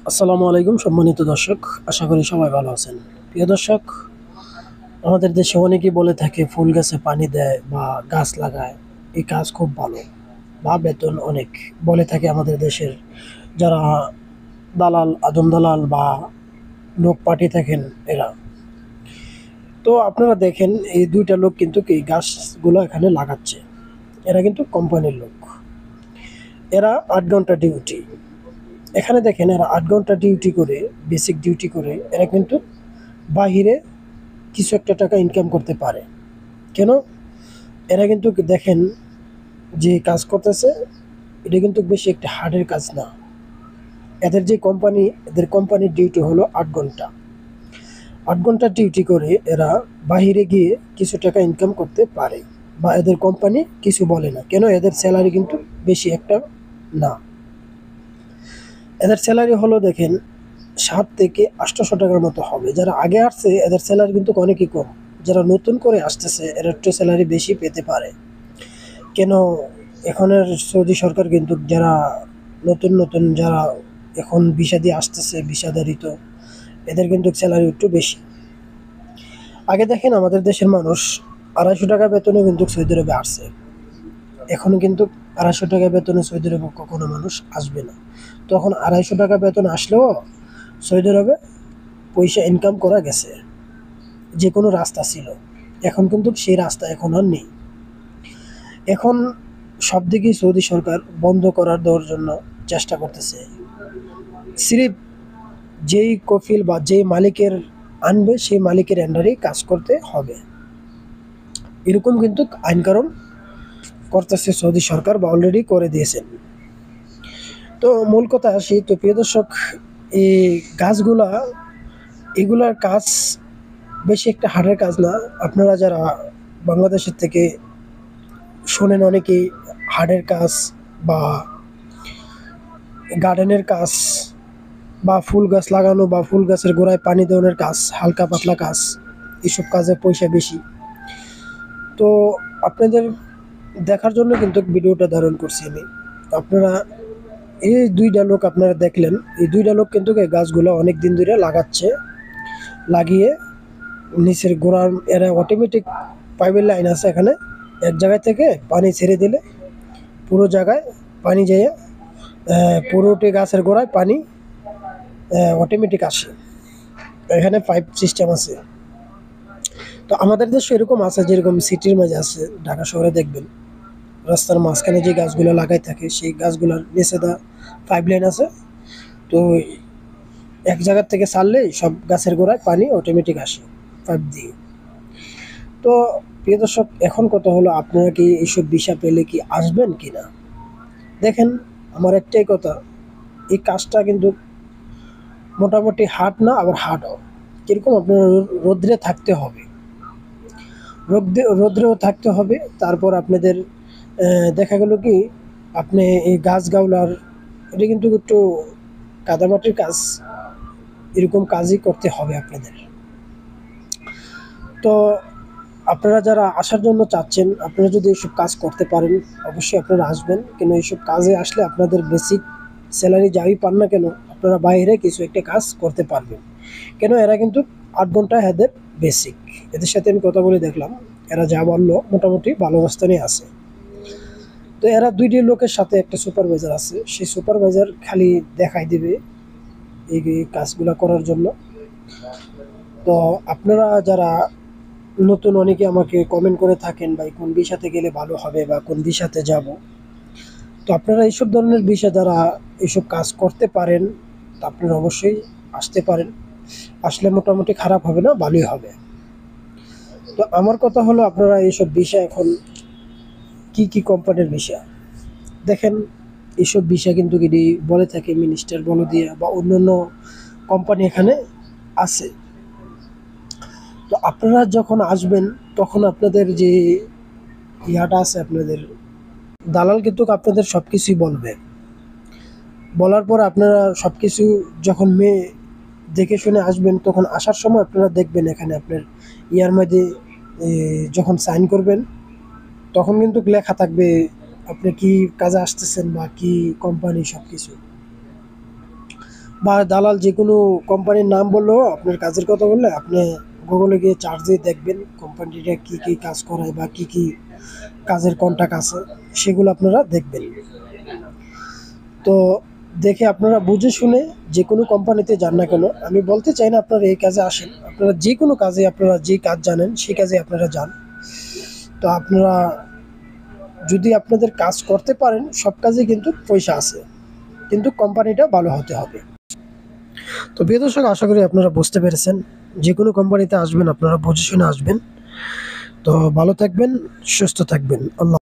আসসালামু আলাইকুম সম্মানিত দর্শক, আশা করি সবাই ভালো আছেন। প্রিয় দর্শক, আমাদের দেশে অনেকেই বলে থাকে ফুল গাছে পানি দেয় বা গাছ লাগায়, এই কাজ খুব ভালো বা বেতন অনেক। বলে থাকে আমাদের দেশের যারা দালাল, আদম দালাল বা লোক পাঠিয়ে থাকেন এরা। তো আপনারা দেখেন এই দুইটা লোক কিন্তু এই গাছগুলো এখানে লাগাচ্ছে। এরা কিন্তু কোম্পানির লোক। এরা 8 ঘন্টা ডিউটি। এখানে দেখেন এরা 8 ঘন্টা ডিউটি করে, বেসিক ডিউটি করে এরা কিন্তু বাহিরে কিছু একটা টাকা ইনকাম করতে পারে। কেন? এরা কিন্তু দেখেন যে কাজ করতেছে, এটা কিন্তু বেশি একটা হার্ডের কাজ না। এদের কোম্পানির ডিউটি হলো 8 ঘন্টা। 8 ঘন্টা ডিউটি করে এরা বাহিরে গিয়ে কিছু টাকা ইনকাম করতে পারে বা এদের কোম্পানি কিছু বলে না। কেন? এদের স্যালারি কিন্তু বেশি একটা না। এদের স্যালারি হলো দেখেন 7 থেকে 800 টাকার মতো হবে। যারা আগে আসছে এদের স্যালারি কিন্তু অনেকই কম। যারা নতুন করে আসতেছে এরা একটু স্যালারি বেশি পেতে পারে। কেন? এখনের সৌদি সরকার কিন্তু যারা নতুন যারা এখন ভিসা দিয়ে আসতেছে, ভিসাধারিত, এদের কিন্তু স্যালারি একটু বেশি। আগে দেখেন আমাদের দেশের মানুষ 250 টাকা বেতনে কিন্তু সৌদি আরবে আসছে। এখন কিন্তু 250 টাকা বেতনে সৌদি আরবে কখনো মানুষ আসবে না। তখন 250 টাকা বেতন আসলেও সৌদি আরবে পয়সা ইনকাম করা গেছে, যে কোনো রাস্তা ছিল। এখন কিন্তু সেই রাস্তা এখন আর নেই। এখন সব দিকেই সৌদি সরকার বন্ধ করার দেওয়ার জন্য চেষ্টা করতেছে। সিরিফ যেই কফিল বা যেই মালিকের আনবে সেই মালিকের আন্ডারেই কাজ করতে হবে, এরকম কিন্তু আইনকানুন করতেছে সৌদি সরকার বা অলরেডি করে দিয়েছেন। তো মূল কথা আসি, তো প্রিয় দর্শক, এই গাছগুলা এগুলার কাজ বেশি একটা হার্ডের কাজ না। আপনারা যারা বাংলাদেশের থেকে শোনেন অনেকেই হার্ডের কাজ বা গার্ডেনের কাজ বা ফুল গাছ লাগানো বা ফুল গাছের গোড়ায় পানি দেওয়ানোর কাজ, হালকা পাতলা কাজ, এসব কাজে পয়সা বেশি। তো আপনাদের দেখার জন্য কিন্তু ভিডিওটা ধারণ করছি আমি। আপনারা এই দুইটা লোক আপনারা দেখলেন, এই দুইটা লোক কিন্তু এই গাছগুলো অনেক দিন ধরে লাগাচ্ছে। লাগিয়ে নিচের গোড়ার এরা অটোমেটিক পাইপের লাইন আছে এখানে, এক জায়গায় থেকে পানি ছেড়ে দিলে পুরো জায়গায় পানি যেয়ে পুরোটি গাছের গোড়ায় পানি অটোমেটিক আসে। এখানে পাইপ সিস্টেম আছে। তো আমাদের দেশে এরকম আছে, যেরকম সিটির মাঝে আছে, ঢাকা শহরে দেখবেন রাস্তার মাঝখানে যে গাছগুলো লাগাই থাকে সেই গাছগুলোর নিচে দা পাইপ লাইন আছে। তো এক জায়গার থেকে ছাড়লেই সব গাছের গোড়ায় পানি অটোমেটিক আসে পাইপ দিয়ে। তো প্রিয় দর্শক, এখন কথা হলো আপনারা কি এইসব বিষয় পেলে কি আসবেন কি না? দেখেন, আমার একটাই কথা, এই কাজটা কিন্তু মোটামুটি হার্ড না, আবার হার্ডও। কিরকম? আপনার রোদ্রে থাকতে হবে, রোদ্রেও থাকতে হবে। তারপর আপনাদের দেখা গেল কি আপনি এই গাছগাওলার এটা কিন্তু একটু কাদামাটির কাজ, এরকম কাজই করতে হবে আপনাদের। তো আপনারা যারা আসার জন্য চাচ্ছেন, আপনারা যদি এইসব কাজ করতে পারেন অবশ্যই আপনারা আসবেন। কিন্তু এইসব কাজে আসলে আপনাদের বেসিক স্যালারি যাই পান না কেন, আপনারা বাইরে কিছু একটা কাজ করতে পারবেন। কেন? এরা কিন্তু 8 ঘন্টা এদের বেসিক। এদের সাথে আমি কথা বলে দেখলাম, এরা যা বললো মোটামুটি ভালো অবস্থানে আছে। তো এরা দুইটি লোকের সাথে একটা সুপারভাইজার আছে, সেই সুপারভাইজার খালি দেখাই দিবে এই কাজগুলো করার জন্য। তো আপনারা যারা নতুন, অনেকে আমাকে কমেন্ট করে থাকেন ভাই কোন বিষয়তে গেলে ভালো হবে বা কোন বিষয়তে যাব। তো আপনারা এইসব ধরনের বিষয় যারা এইসব কাজ করতে পারেন, তা আপনারা অবশ্যই আসতে পারেন। আসলে মোটামুটি খারাপ হবে না, ভালোই হবে। তো আমার কথা হলো, আপনারা এইসব বিষয় এখন কি কোম্পানির বিষয় দেখেন, এইসব বিষয় কিন্তু যদি বলে থাকে মিনিস্টার বলে দিয়ে বা অন্যান্য কোম্পানি এখানে আছে। তো আপনারা যখন আসবেন তখন আপনাদের যে ইয়াটা আছে, আপনাদের দালাল কিন্তু আপনাদের সব কিছুই বলবে। বলার পর আপনারা সব কিছু যখন দেখে শুনে আসবেন, তখন আসার সময় আপনারা দেখবেন এখানে আপনার ইয়ার মধ্যে যখন সাইন করবেন তখন কিন্তু লেখা থাকবে আপনি কি কাজে আসতেছেন বা কি কোম্পানি, সব কিছু। বা দালাল যে কোনো কোম্পানির নাম বললেও আপনার কাজের কথা বললে আপনি গুগলে গিয়ে চার্জ দিয়ে দেখবেন কোম্পানিটা কী কী কাজ করায় বা কী কী কাজের কন্ট্যাক্ট আছে সেগুলো আপনারা দেখবেন। তো দেখে আপনারা বুঝে শুনে যে কোনো কোম্পানিতে যান না কেন, আমি বলতে চাই না আপনারা এই কাজে আসেন, আপনারা যে কোনো কাজে আপনারা যে কাজ জানেন সেই কাজে আপনারা যান। তো আপনারা যদি আপনাদের কাজ করতে পারেন সব কাজে কিন্তু পয়সা আছে, কিন্তু কোম্পানিটা ভালো হতে হবে। তো প্রিয় দর্শক, আশা করি আপনারা বুঝতে পেরেছেন। যে কোনো কোম্পানিতে আসবেন আপনারা বুঝে শুনে আসবেন। তো ভালো থাকবেন, সুস্থ থাকবেন। আল্লাহ।